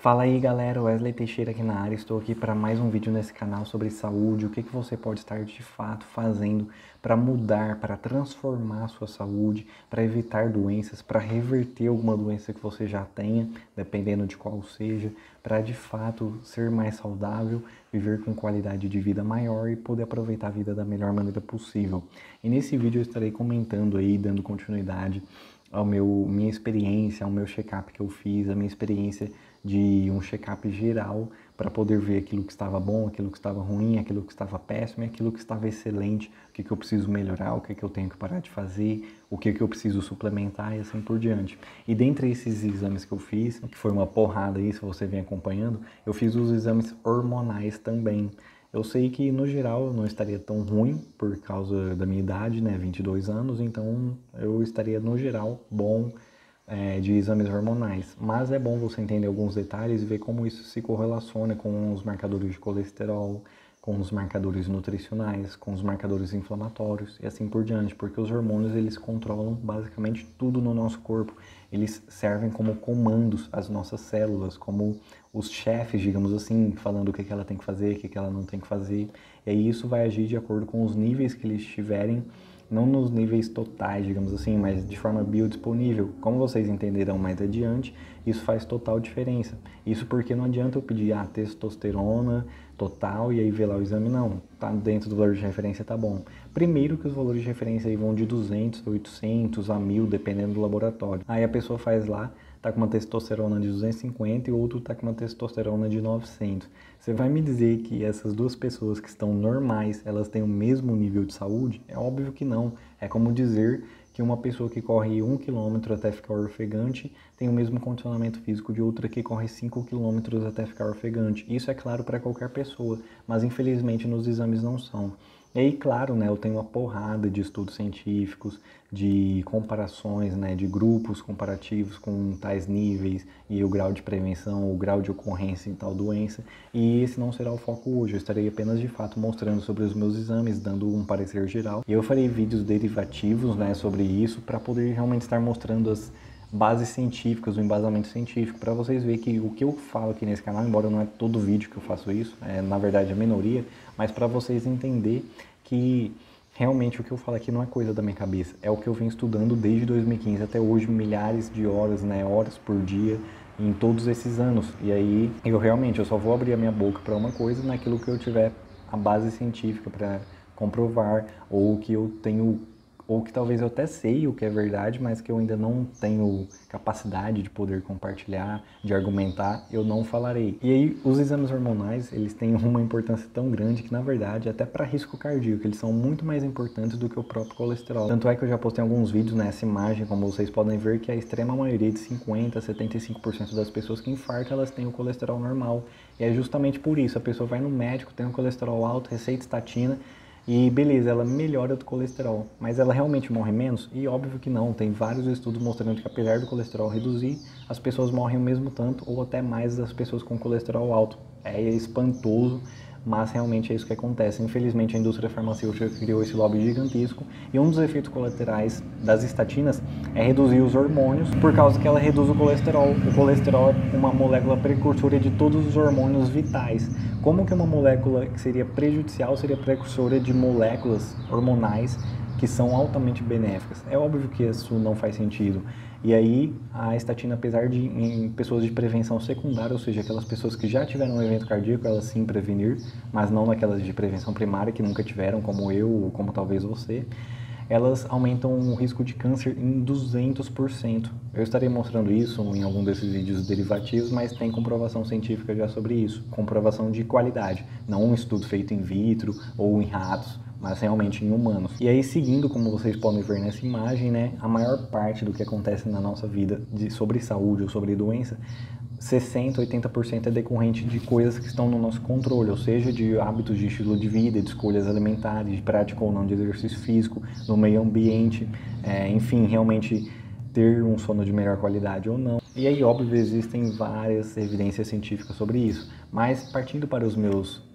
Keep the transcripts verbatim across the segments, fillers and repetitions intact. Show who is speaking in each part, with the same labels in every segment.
Speaker 1: Fala aí galera, Wesley Teixeira aqui na área, estou aqui para mais um vídeo nesse canal sobre saúde, o que, que você pode estar de fato fazendo para mudar, para transformar a sua saúde, para evitar doenças, para reverter alguma doença que você já tenha, dependendo de qual seja, para de fato ser mais saudável, viver com qualidade de vida maior e poder aproveitar a vida da melhor maneira possível. E nesse vídeo eu estarei comentando aí, dando continuidade ao meu, minha experiência, ao meu check-up que eu fiz, a minha experiência de um check-up geral para poder ver aquilo que estava bom, aquilo que estava ruim, aquilo que estava péssimo e aquilo que estava excelente, o que, que eu preciso melhorar, o que, que eu tenho que parar de fazer, o que, que eu preciso suplementar e assim por diante. E dentre esses exames que eu fiz, que foi uma porrada aí, se você vem acompanhando, eu fiz os exames hormonais também. Eu sei que, no geral, eu não estaria tão ruim por causa da minha idade, né, vinte e dois anos, então eu estaria, no geral, bom é, de exames hormonais. Mas é bom você entender alguns detalhes e ver como isso se correlaciona com os marcadores de colesterol, com os marcadores nutricionais, com os marcadores inflamatórios e assim por diante, porque os hormônios eles controlam basicamente tudo no nosso corpo. Eles servem como comandos às nossas células, como os chefes, digamos assim, falando o que ela tem que fazer, o que ela não tem que fazer. E aí isso vai agir de acordo com os níveis que eles estiverem, não nos níveis totais, digamos assim, mas de forma biodisponível. Como vocês entenderão mais adiante, isso faz total diferença. Isso porque não adianta eu pedir a testosterona total e aí ver lá o exame, não. Tá dentro do valor de referência, tá bom. Primeiro que os valores de referência aí vão de duzentos, oitocentos a mil, dependendo do laboratório. Aí a pessoa faz lá, tá com uma testosterona de duzentos e cinquenta e outro tá com uma testosterona de novecentos. Você vai me dizer que essas duas pessoas que estão normais, elas têm o mesmo nível de saúde? É óbvio que não. É como dizer que uma pessoa que corre um quilômetro até ficar ofegante tem o mesmo condicionamento físico de outra que corre cinco quilômetros até ficar ofegante. Isso é claro para qualquer pessoa, mas infelizmente nos exames não são. E aí, claro, né, eu tenho uma porrada de estudos científicos, de comparações, né, de grupos comparativos com tais níveis e o grau de prevenção, o grau de ocorrência em tal doença. E esse não será o foco hoje, eu estarei apenas de fato mostrando sobre os meus exames, dando um parecer geral. E eu farei vídeos derivativos, né, sobre isso para poder realmente estar mostrando as bases científicas, o embasamento científico, para vocês verem que o que eu falo aqui nesse canal, embora não é todo vídeo que eu faço isso, é na verdade a minoria, mas para vocês entenderem que realmente o que eu falo aqui não é coisa da minha cabeça, é o que eu venho estudando desde dois mil e quinze até hoje, milhares de horas, né, horas por dia, em todos esses anos. E aí eu realmente eu só vou abrir a minha boca para uma coisa naquilo que eu tiver a base científica para comprovar, ou que eu tenho, ou que talvez eu até sei o que é verdade, mas que eu ainda não tenho capacidade de poder compartilhar, de argumentar, eu não falarei. E aí, os exames hormonais, eles têm uma importância tão grande que, na verdade, até para risco cardíaco, eles são muito mais importantes do que o próprio colesterol. Tanto é que eu já postei alguns vídeos nessa imagem, como vocês podem ver, que a extrema maioria de cinquenta a setenta e cinco por cento das pessoas que infartam, elas têm o colesterol normal. E é justamente por isso, a pessoa vai no médico, tem um colesterol alto, receita estatina, e beleza, ela melhora do colesterol, mas ela realmente morre menos? E óbvio que não, tem vários estudos mostrando que apesar do colesterol reduzir, as pessoas morrem o mesmo tanto ou até mais das pessoas com colesterol alto. É espantoso, mas realmente é isso que acontece. Infelizmente a indústria farmacêutica criou esse lobby gigantesco e um dos efeitos colaterais das estatinas é reduzir os hormônios por causa que ela reduz o colesterol. O colesterol é uma molécula precursora de todos os hormônios vitais. Como que uma molécula que seria prejudicial seria precursora de moléculas hormonais que são altamente benéficas? É óbvio que isso não faz sentido. E aí, a estatina, apesar de em pessoas de prevenção secundária, ou seja, aquelas pessoas que já tiveram um evento cardíaco, elas sim prevenir, mas não naquelas de prevenção primária que nunca tiveram, como eu ou como talvez você, elas aumentam o risco de câncer em duzentos por cento. Eu estarei mostrando isso em algum desses vídeos derivativos, mas tem comprovação científica já sobre isso. Comprovação de qualidade, não um estudo feito in vitro ou em ratos, mas realmente em humanos. E aí, seguindo, como vocês podem ver nessa imagem, né, a maior parte do que acontece na nossa vida de, sobre saúde ou sobre doença, sessenta, oitenta por cento é decorrente de coisas que estão no nosso controle, ou seja, de hábitos de estilo de vida, de escolhas alimentares, de prática ou não de exercício físico, no meio ambiente, é, enfim, realmente ter um sono de melhor qualidade ou não. E aí, óbvio, existem várias evidências científicas sobre isso, mas partindo para os meus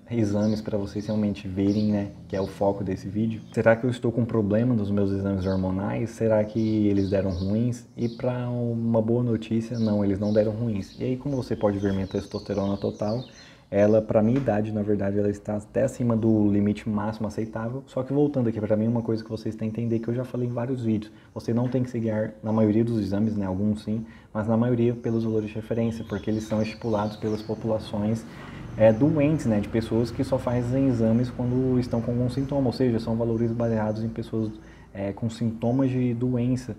Speaker 1: exames para vocês realmente verem, né, que é o foco desse vídeo. Será que eu estou com problema nos meus exames hormonais? Será que eles deram ruins? E para uma boa notícia, não, eles não deram ruins. E aí, como você pode ver minha testosterona total, ela, para minha idade, na verdade, ela está até acima do limite máximo aceitável. Só que voltando aqui, para mim, uma coisa que vocês têm que entender, que eu já falei em vários vídeos, você não tem que se guiar na maioria dos exames, né, alguns sim, mas na maioria pelos valores de referência, porque eles são estipulados pelas populações é, doentes, né, de pessoas que só fazem exames quando estão com algum sintoma, ou seja, são valores baseados em pessoas é, com sintomas de doença.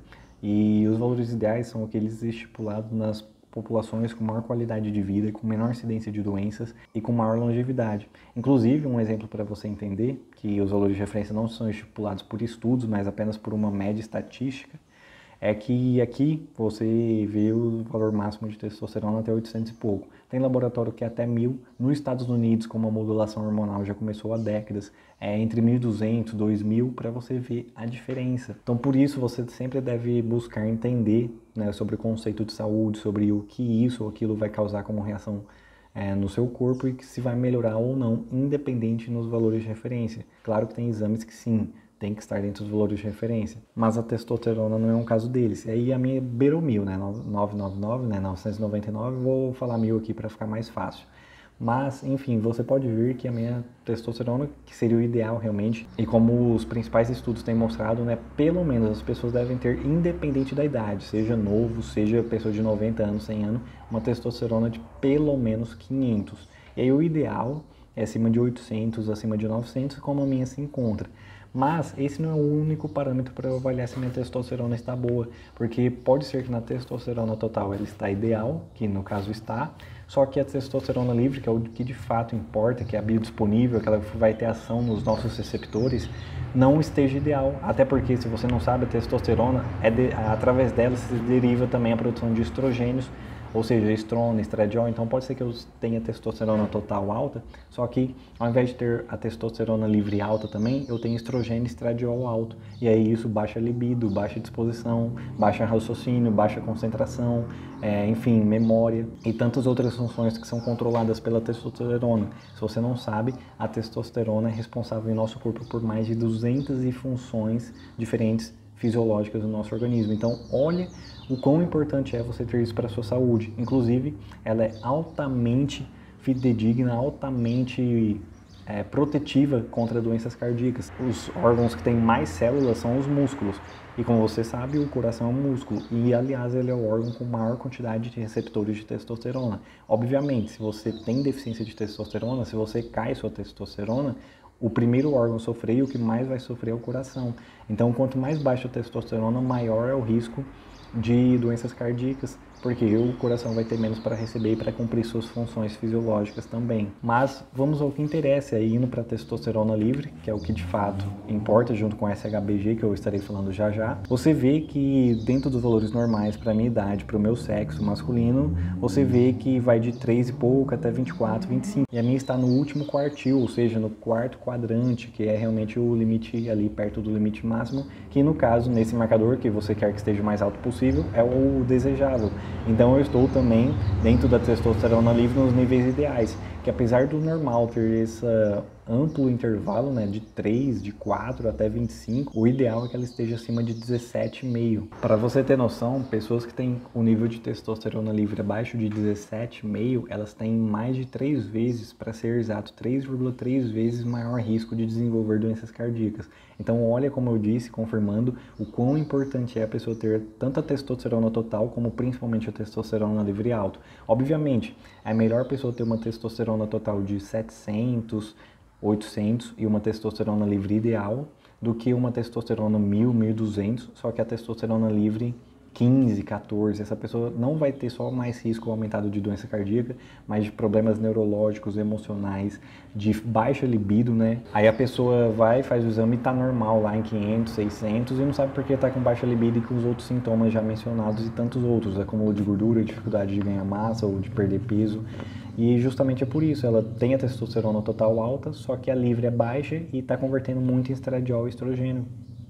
Speaker 1: E os valores ideais são aqueles estipulados nas populações com maior qualidade de vida, com menor incidência de doenças e com maior longevidade. Inclusive, um exemplo para você entender que os valores de referência não são estipulados por estudos, mas apenas por uma média estatística, é que aqui você vê o valor máximo de testosterona até oitocentos e pouco. Tem laboratório que é até mil. Nos Estados Unidos, como a modulação hormonal já começou há décadas, é entre mil e duzentos, dois mil, para você ver a diferença. Então, por isso, você sempre deve buscar entender, né, sobre o conceito de saúde, sobre o que isso ou aquilo vai causar como reação é, no seu corpo e que se vai melhorar ou não, independente nos valores de referência. Claro que tem exames que sim, tem que estar dentro dos valores de referência, mas a testosterona não é um caso deles. E aí a minha beirou mil, né, novecentos e noventa e nove, né, novecentos e noventa e nove, vou falar mil aqui para ficar mais fácil. Mas, enfim, você pode ver que a minha testosterona, que seria o ideal realmente, e como os principais estudos têm mostrado, né, pelo menos as pessoas devem ter, independente da idade, seja novo, seja pessoa de noventa anos, cem anos, uma testosterona de pelo menos quinhentos. E aí o ideal é acima de oitocentos, acima de novecentos, como a minha se encontra. Mas esse não é o único parâmetro para eu avaliar se minha testosterona está boa, porque pode ser que na testosterona total ela está ideal, que no caso está, só que a testosterona livre, que é o que de fato importa, que é a biodisponível, que ela vai ter ação nos nossos receptores, não esteja ideal. Até porque, se você não sabe, a testosterona, é de, através dela se deriva também a produção de estrogênios, ou seja, estrona, estradiol. Então pode ser que eu tenha testosterona total alta, só que ao invés de ter a testosterona livre alta também, eu tenho estrogênio e estradiol alto. E aí isso baixa a libido, baixa a disposição, baixa raciocínio, baixa a concentração, é, enfim, memória e tantas outras funções que são controladas pela testosterona. Se você não sabe, a testosterona é responsável em nosso corpo por mais de duzentas funções diferentes fisiológicas do nosso organismo. Então, olha o quão importante é você ter isso para a sua saúde. Inclusive, ela é altamente fidedigna, altamente é, protetiva contra doenças cardíacas. Os órgãos que têm mais células são os músculos. E como você sabe, o coração é um músculo. E, aliás, ele é o órgão com maior quantidade de receptores de testosterona. Obviamente, se você tem deficiência de testosterona, se você cai sua testosterona, o primeiro órgão a sofrer e o que mais vai sofrer é o coração. Então, quanto mais baixa a testosterona, maior é o risco de doenças cardíacas, porque o coração vai ter menos para receber e para cumprir suas funções fisiológicas também. Mas vamos ao que interessa, aí indo para a testosterona livre, que é o que de fato importa, junto com S H B G, que eu estarei falando já já. Você vê que dentro dos valores normais para a minha idade, para o meu sexo masculino, você vê que vai de três e pouco até vinte e quatro, vinte e cinco. E a minha está no último quartil, ou seja, no quarto quadrante, que é realmente o limite ali perto do limite máximo, que no caso, nesse marcador que você quer que esteja o mais alto possível, é o desejável. Então eu estou também dentro da testosterona livre nos níveis ideais, que apesar do normal ter esse amplo intervalo, né, de três, de quatro até vinte e cinco, o ideal é que ela esteja acima de dezessete vírgula cinco. Para você ter noção, pessoas que têm o nível de testosterona livre abaixo de dezessete vírgula cinco, elas têm mais de três vezes, para ser exato, três vírgula três vezes maior risco de desenvolver doenças cardíacas. Então olha, como eu disse, confirmando o quão importante é a pessoa ter tanto a testosterona total, como principalmente a testosterona livre alto. Obviamente, é melhor a pessoa ter uma testosterona total de setecentos, oitocentos e uma testosterona livre ideal do que uma testosterona mil, mil e duzentos, só que a testosterona livre quinze, quatorze, essa pessoa não vai ter só mais risco aumentado de doença cardíaca, mas de problemas neurológicos, emocionais, de baixa libido, né? Aí a pessoa vai, faz o exame e tá normal lá em quinhentos, seiscentos e não sabe por que tá com baixa libido e com os outros sintomas já mencionados e tantos outros, acúmulo de gordura, dificuldade de ganhar massa ou de perder peso. E justamente é por isso, ela tem a testosterona total alta, só que a livre é baixa e está convertendo muito em estradiol e estrogênio.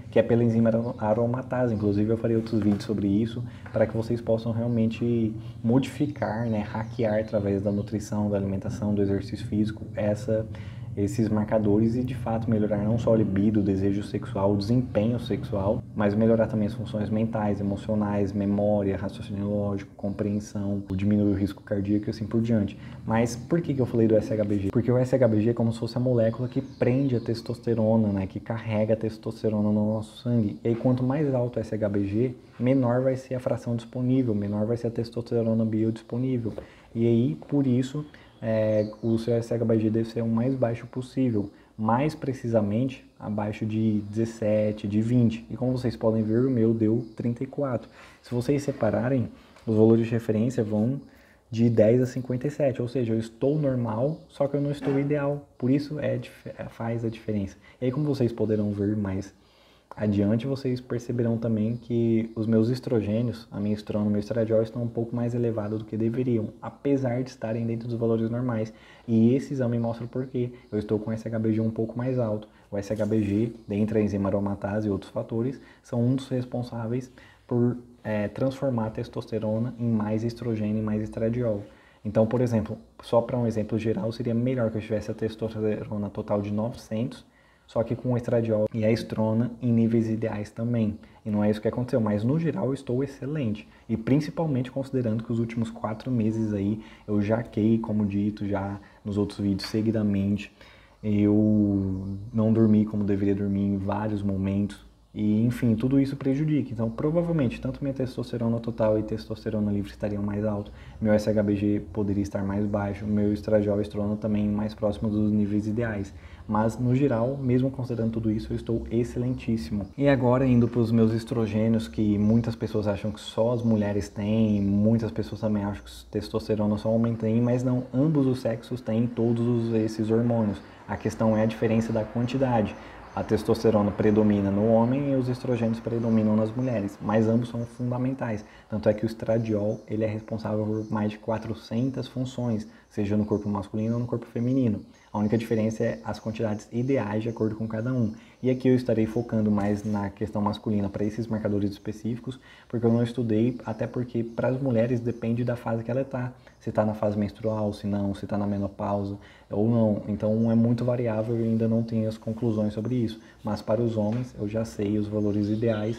Speaker 1: que é pela enzima aromatase. Inclusive eu farei outros vídeos sobre isso, para que vocês possam realmente modificar, né, hackear através da nutrição, da alimentação, do exercício físico, essa esses marcadores e de fato melhorar não só o libido, o desejo sexual, o desempenho sexual, mas melhorar também as funções mentais, emocionais, memória, raciocínio lógico, compreensão, diminuir o risco cardíaco e assim por diante. Mas por que que eu falei do S H B G? Porque o S H B G é como se fosse a molécula que prende a testosterona, né, que carrega a testosterona no nosso sangue. E aí quanto mais alto o S H B G, menor vai ser a fração disponível, menor vai ser a testosterona biodisponível. E aí, por isso, É, o seu S H B G deve ser o mais baixo possível, mais precisamente abaixo de dezessete, de vinte. E como vocês podem ver, o meu deu trinta e quatro. Se vocês separarem, os valores de referência vão de dez a cinquenta e sete, ou seja, eu estou normal, só que eu não estou ideal. Por isso é, faz a diferença. E aí, como vocês poderão ver mais adiante, vocês perceberão também que os meus estrogênios, a minha estrona e o meu estradiol, estão um pouco mais elevados do que deveriam, apesar de estarem dentro dos valores normais. E esse exame mostra por quê. Eu estou com S H B G um pouco mais alto. O S H B G, dentre a enzima aromatase e outros fatores, são um dos responsáveis por é, transformar a testosterona em mais estrogênio e mais estradiol. Então, por exemplo, só para um exemplo geral, seria melhor que eu tivesse a testosterona total de novecentos, só que com o estradiol e a estrona em níveis ideais também. E não é isso que aconteceu, mas no geral eu estou excelente. E principalmente considerando que os últimos quatro meses aí eu jaquei, como dito já nos outros vídeos, seguidamente. Eu não dormi como deveria dormir em vários momentos. E, enfim, tudo isso prejudica. Então, provavelmente, tanto minha testosterona total e testosterona livre estariam mais alto, meu S H B G poderia estar mais baixo, meu estradiol e estrona também mais próximos dos níveis ideais. Mas, no geral, mesmo considerando tudo isso, eu estou excelentíssimo. E agora, indo para os meus estrogênios, que muitas pessoas acham que só as mulheres têm, muitas pessoas também acham que testosterona só homem tem, mas não, ambos os sexos têm todos esses hormônios. A questão é a diferença da quantidade. A testosterona predomina no homem e os estrogênios predominam nas mulheres, mas ambos são fundamentais. Tanto é que o estradiol ele é responsável por mais de quatrocentas funções, seja no corpo masculino ou no corpo feminino. A única diferença é as quantidades ideais de acordo com cada um. E aqui eu estarei focando mais na questão masculina para esses marcadores específicos, porque eu não estudei, até porque para as mulheres depende da fase que ela está. Se está na fase menstrual, se não, se está na menopausa ou não. Então é muito variável e ainda não tenho as conclusões sobre isso. Mas para os homens eu já sei os valores ideais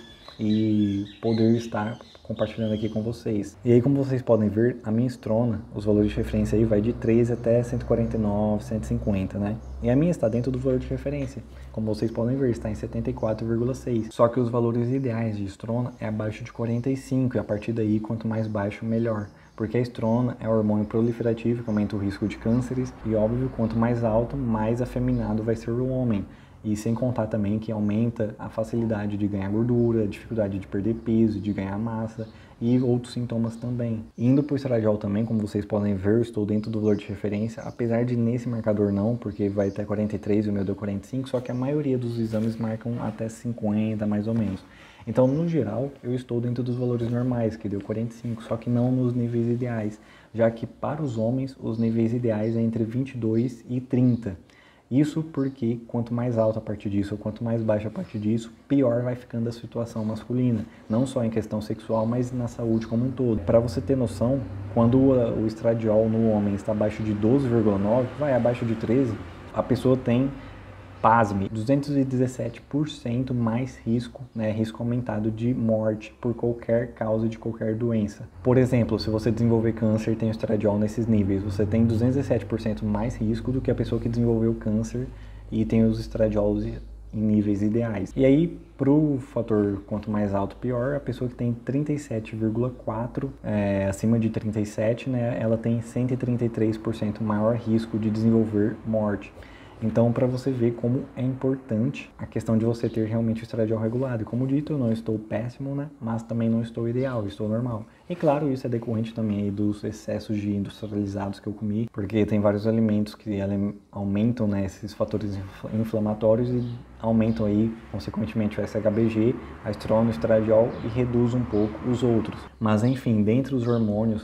Speaker 1: e poder estar compartilhando aqui com vocês. E aí, como vocês podem ver, a minha estrona, os valores de referência aí vai de treze até cento e quarenta e nove, cento e cinquenta, né? E a minha está dentro do valor de referência. Como vocês podem ver, está em setenta e quatro vírgula seis. Só que os valores ideais de estrona é abaixo de quarenta e cinco, e a partir daí, quanto mais baixo, melhor. Porque a estrona é o hormônio proliferativo que aumenta o risco de cânceres e, óbvio, quanto mais alto, mais afeminado vai ser o homem. E sem contar também que aumenta a facilidade de ganhar gordura, a dificuldade de perder peso, de ganhar massa e outros sintomas também. Indo para o estradiol também, como vocês podem ver, eu estou dentro do valor de referência, apesar de nesse marcador não, porque vai até quarenta e três e o meu deu quarenta e cinco, só que a maioria dos exames marcam até cinquenta mais ou menos. Então, no geral, eu estou dentro dos valores normais, que deu quarenta e cinco, só que não nos níveis ideais, já que para os homens os níveis ideais é entre vinte e dois e trinta. Isso porque quanto mais alto a partir disso, ou quanto mais baixo a partir disso, pior vai ficando a situação masculina. Não só em questão sexual, mas na saúde como um todo. Para você ter noção, quando o estradiol no homem está abaixo de doze vírgula nove, vai abaixo de treze, a pessoa tem, pasme, duzentos e dezessete por cento mais risco, né, risco aumentado de morte por qualquer causa de qualquer doença. Por exemplo, se você desenvolver câncer e tem o estradiol nesses níveis, você tem duzentos e dezessete por cento mais risco do que a pessoa que desenvolveu câncer e tem os estradiols em níveis ideais. E aí, para o fator quanto mais alto, pior, a pessoa que tem trinta e sete vírgula quatro, é, acima de trinta e sete, né, ela tem cento e trinta e três por cento maior risco de desenvolver morte. Então, para você ver como é importante a questão de você ter realmente o estradiol regulado. E como dito, eu não estou péssimo, né? Mas também não estou ideal, estou normal. E claro, isso é decorrente também aí dos excessos de industrializados que eu comi, porque tem vários alimentos que aumentam, né, esses fatores inflamatórios e aumentam aí, consequentemente, o S H B G, a estrona, o estradiol e reduz um pouco os outros. Mas enfim, dentre os hormônios,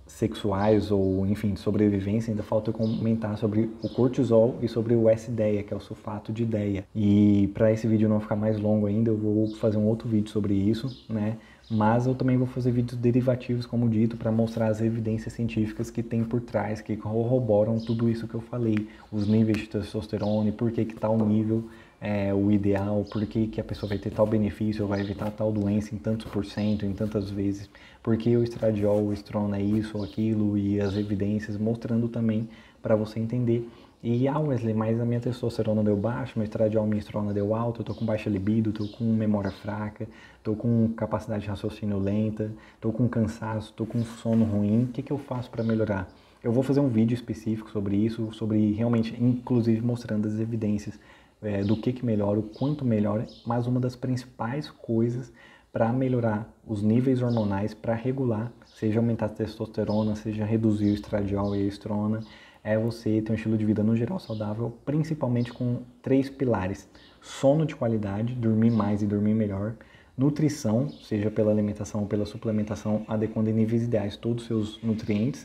Speaker 1: sexuais ou, enfim, de sobrevivência, ainda falta eu comentar sobre o cortisol e sobre o S-DEA, que é o sulfato de ideia. E para esse vídeo não ficar mais longo ainda, eu vou fazer um outro vídeo sobre isso, né? Mas eu também vou fazer vídeos derivativos, como dito, para mostrar as evidências científicas que tem por trás, que corroboram tudo isso que eu falei, os níveis de testosterona e por que que tal nível é o ideal, por que que a pessoa vai ter tal benefício ou vai evitar tal doença em tantos por cento, em tantas vezes, por que o estradiol, o estrona é isso ou aquilo, e as evidências mostrando também para você entender. E, ah, Wesley, mas a minha testosterona deu baixo, meu estradiol, minha estrona deu alto, eu tô com baixa libido, tô com memória fraca, tô com capacidade de raciocínio lenta, tô com cansaço, tô com sono ruim, o que que eu faço para melhorar? Eu vou fazer um vídeo específico sobre isso, sobre realmente, inclusive mostrando as evidências é, do que que melhora, o quanto melhora, mas uma das principais coisas para melhorar os níveis hormonais, para regular, seja aumentar a testosterona, seja reduzir o estradiol e a estrona, é você ter um estilo de vida no geral saudável, principalmente com três pilares: sono de qualidade, dormir mais e dormir melhor; nutrição, seja pela alimentação ou pela suplementação, adequando em níveis ideais todos os seus nutrientes;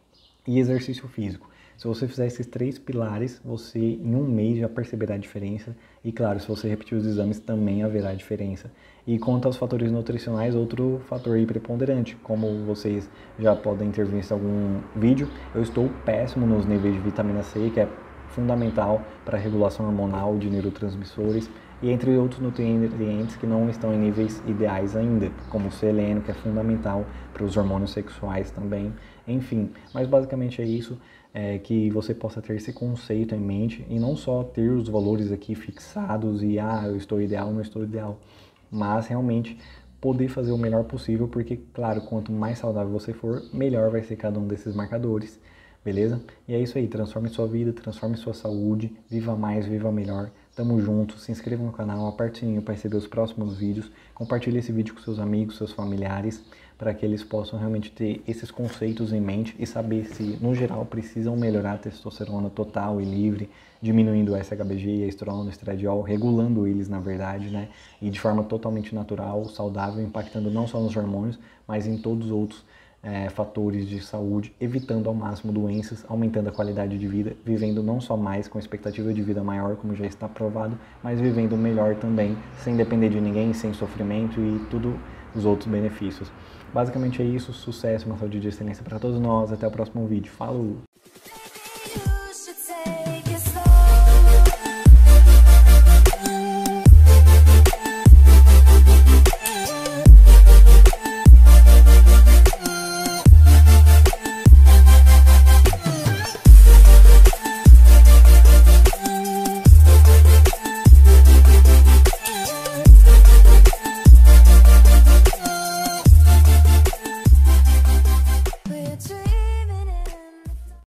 Speaker 1: e exercício físico. Se você fizer esses três pilares, você em um mês já perceberá a diferença. E claro, se você repetir os exames, também haverá diferença. E quanto aos fatores nutricionais, outro fator aí preponderante, como vocês já podem ter visto em algum vídeo, eu estou péssimo nos níveis de vitamina C, que é fundamental para a regulação hormonal de neurotransmissores, e entre outros nutrientes que não estão em níveis ideais ainda, como o selênio, que é fundamental para os hormônios sexuais também, enfim. Mas basicamente é isso, é, que você possa ter esse conceito em mente e não só ter os valores aqui fixados e, ah, eu estou ideal, não estou ideal, mas realmente poder fazer o melhor possível, porque, claro, quanto mais saudável você for, melhor vai ser cada um desses marcadores. Beleza? E é isso aí, transforme sua vida, transforme sua saúde, viva mais, viva melhor. Tamo junto, se inscreva no canal, aperte o sininho para receber os próximos vídeos, compartilhe esse vídeo com seus amigos, seus familiares, para que eles possam realmente ter esses conceitos em mente e saber se, no geral, precisam melhorar a testosterona total e livre, diminuindo o S H B G, a estrona, o estradiol, regulando eles, na verdade, né? E de forma totalmente natural, saudável, impactando não só nos hormônios, mas em todos os outros É, fatores de saúde, evitando ao máximo doenças, aumentando a qualidade de vida, vivendo não só mais, com expectativa de vida maior, como já está provado, mas vivendo melhor também, sem depender de ninguém, sem sofrimento e todos os outros benefícios. Basicamente é isso, sucesso, uma saúde de excelência para todos nós, até o próximo vídeo, falou!